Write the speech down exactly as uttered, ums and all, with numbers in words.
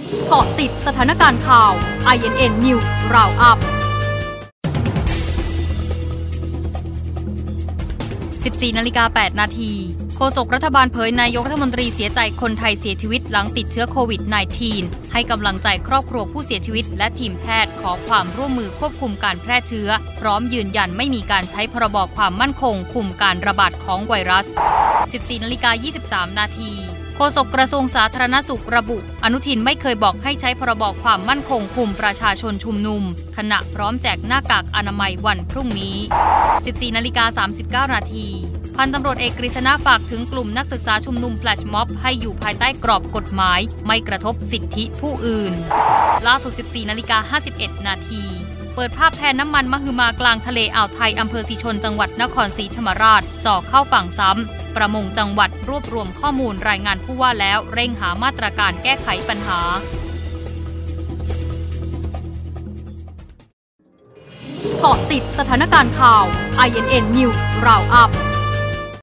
เกาะติดสถานการณ์ข่าว ไอ เอ็น เอ็น News Roundup สิบสี่นาฬิกาแปดนาทีโฆษกรัฐบาลเผยนายกรัฐมนตรีเสียใจคนไทยเสียชีวิตหลังติดเชื้อโควิด สิบเก้า ให้กำลังใจครอบครัวผู้เสียชีวิตและทีมแพทย์ขอความร่วมมือควบคุมการแพร่เชื้อพร้อมยืนยันไม่มีการใช้พรบความมั่นคงคุมการระบาดของไวรัส สิบสี่นาฬิกายี่สิบสามนาทีโฆษกกระทรวงสาธารณสุขระบุอนุทินไม่เคยบอกให้ใช้พรบความมั่นคงคุมประชาชนชุมนุมขณะพร้อมแจกหน้ากากอนามัยวันพรุ่งนี้ สิบสี่นาฬิกาสามสิบเก้านาทีพันตำรวจเอกกฤษณะฝากถึงกลุ่มนักศึกษาชุมนุมแฟลชม็อบให้อยู่ภายใต้กรอบกฎหมายไม่กระทบสิทธิผู้อื่นล่าสุด สิบสี่นาฬิกาห้าสิบเอ็ดนาทีเปิดภาพแพน้ำมันมหึมากลางทะเลอ่าวไทยอำเภอศรีชนจังหวัดนครศรีธรรมราชจ่อเข้าฝั่งซ้ำประมงจังหวัดรวบรวมข้อมูลรายงานผู้ว่าแล้วเร่งหามาตรการแก้ไขปัญหาเกาะติดสถานการณ์ข่าว ไอ เอ็น เอ็น News Roundup